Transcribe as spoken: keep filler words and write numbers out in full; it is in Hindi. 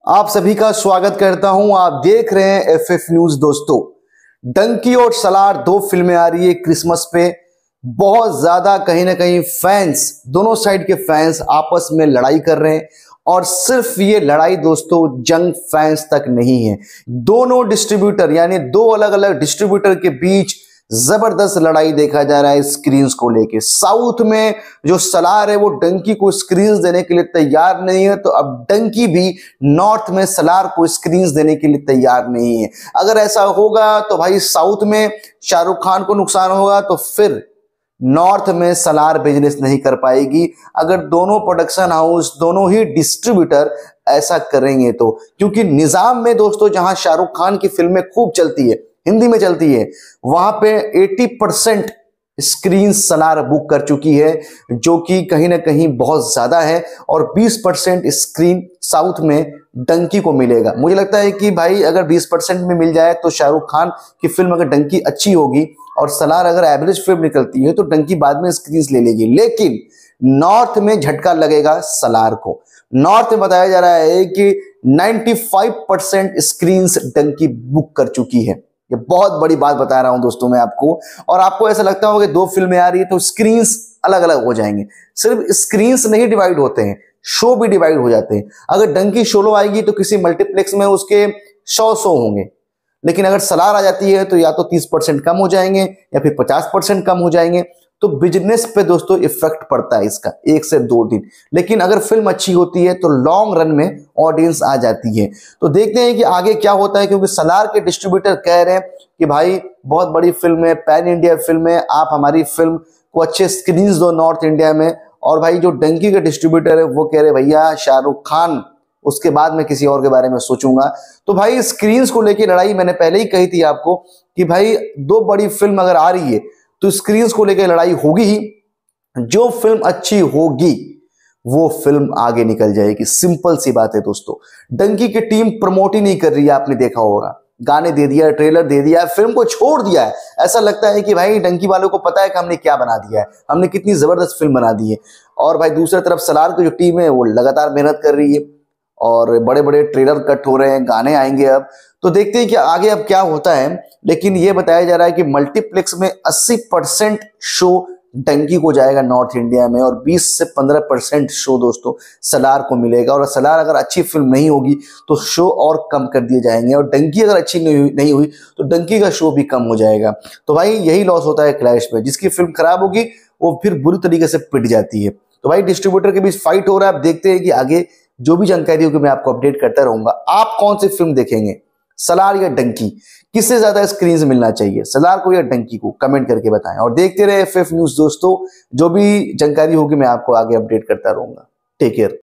आप सभी का स्वागत करता हूं। आप देख रहे हैं एफ एफ न्यूज। दोस्तों, डंकी और सलार दो फिल्में आ रही है क्रिसमस पे। बहुत ज्यादा कहीं ना कहीं फैंस, दोनों साइड के फैंस आपस में लड़ाई कर रहे हैं। और सिर्फ ये लड़ाई दोस्तों जंग फैंस तक नहीं है, दोनों डिस्ट्रीब्यूटर यानी दो अलग अलग डिस्ट्रीब्यूटर के बीच जबरदस्त लड़ाई देखा जा रहा है स्क्रीन्स को लेके। साउथ में जो सलार है वो डंकी को स्क्रीन्स देने के लिए तैयार नहीं है, तो अब डंकी भी नॉर्थ में सलार को स्क्रीन्स देने के लिए तैयार नहीं है। अगर ऐसा होगा तो भाई साउथ में शाहरुख खान को नुकसान होगा, तो फिर नॉर्थ में सलार बिजनेस नहीं कर पाएगी। अगर दोनों प्रोडक्शन हाउस, दोनों ही डिस्ट्रीब्यूटर ऐसा करेंगे तो, क्योंकि निजाम में दोस्तों जहां शाहरुख खान की फिल्में खूब चलती है, हिंदी में चलती है, वहां पे अस्सी परसेंट स्क्रीन सलार बुक कर चुकी है, जो कि कहीं ना कहीं बहुत ज्यादा है। और बीस परसेंट स्क्रीन साउथ में डंकी को मिलेगा। मुझे लगता है कि भाई अगर बीस परसेंट में मिल जाए तो शाहरुख खान की फिल्म अगर डंकी अच्छी होगी और सलार अगर एवरेज फिल्म निकलती है तो डंकी बाद में स्क्रीन ले लेगी। लेकिन नॉर्थ में झटका लगेगा सलार को। नॉर्थ में बताया जा रहा है कि पचानवे परसेंट स्क्रीन डंकी बुक कर चुकी है। ये बहुत बड़ी बात बता रहा हूं दोस्तों मैं आपको। और आपको ऐसा लगता होगा कि दो फिल्में आ रही है तो स्क्रीन्स अलग अलग हो जाएंगे। सिर्फ स्क्रीन्स नहीं डिवाइड होते हैं, शो भी डिवाइड हो जाते हैं। अगर डंकी सोलो आएगी तो किसी मल्टीप्लेक्स में उसके सौ शो होंगे, लेकिन अगर सलार आ जाती है तो या तो तीस परसेंट कम हो जाएंगे या फिर पचास परसेंट कम हो जाएंगे। तो बिजनेस पे दोस्तों इफेक्ट पड़ता है इसका एक से दो दिन। लेकिन अगर फिल्म अच्छी होती है तो लॉन्ग रन में ऑडियंस आ जाती है। तो देखते हैं कि आगे क्या होता है, क्योंकि सलार के डिस्ट्रीब्यूटर कह रहे हैं कि भाई बहुत बड़ी फिल्म है, पैन इंडिया फिल्म है, आप हमारी फिल्म को अच्छे स्क्रीन दो नॉर्थ इंडिया में। और भाई जो डंकी के डिस्ट्रीब्यूटर है वो कह रहे भैया शाहरुख खान, उसके बाद मैं किसी और के बारे में सोचूंगा। तो भाई स्क्रीन्स को लेकर लड़ाई मैंने पहले ही कही थी आपको कि भाई दो बड़ी फिल्म अगर आ रही है तो स्क्रीन्स को लेकर लड़ाई होगी ही। जो फिल्म अच्छी होगी वो फिल्म आगे निकल जाएगी। सिंपल सी बात है दोस्तों। डंकी की टीम प्रमोट ही नहीं कर रही है, आपने देखा होगा। गाने दे दिया, ट्रेलर दे दिया, फिल्म को छोड़ दिया है। ऐसा लगता है कि भाई डंकी वालों को पता है कि हमने क्या बना दिया है, हमने कितनी जबरदस्त फिल्म बना दी है। और भाई दूसरी तरफ सलार की जो टीम है वो लगातार मेहनत कर रही है और बड़े बड़े ट्रेलर कट हो रहे हैं, गाने आएंगे अब। तो देखते हैं कि आगे अब क्या होता है। लेकिन ये बताया जा रहा है कि मल्टीप्लेक्स में अस्सी परसेंट शो डंकी को जाएगा नॉर्थ इंडिया में, और बीस से पंद्रह परसेंट शो दोस्तों सलार को मिलेगा। और सलार अगर अच्छी फिल्म नहीं होगी तो शो और कम कर दिए जाएंगे, और डंकी अगर अच्छी नहीं हुई नहीं हुई तो डंकी का शो भी कम हो जाएगा। तो भाई यही लॉस होता है क्लैश में। जिसकी फिल्म खराब होगी वो फिर बुरी तरीके से पिट जाती है। तो भाई डिस्ट्रीब्यूटर के बीच फाइट हो रहा है। अब देखते हैं कि आगे जो भी जानकारी होगी मैं आपको अपडेट करता रहूंगा। आप कौन सी फिल्म देखेंगे, सलार या डंकी? किससे ज्यादा स्क्रीन मिलना चाहिए, सलार को या डंकी को? कमेंट करके बताएं। और देखते रहे एफ एफ न्यूज दोस्तों। जो भी जानकारी होगी मैं आपको आगे अपडेट करता रहूंगा। Take care.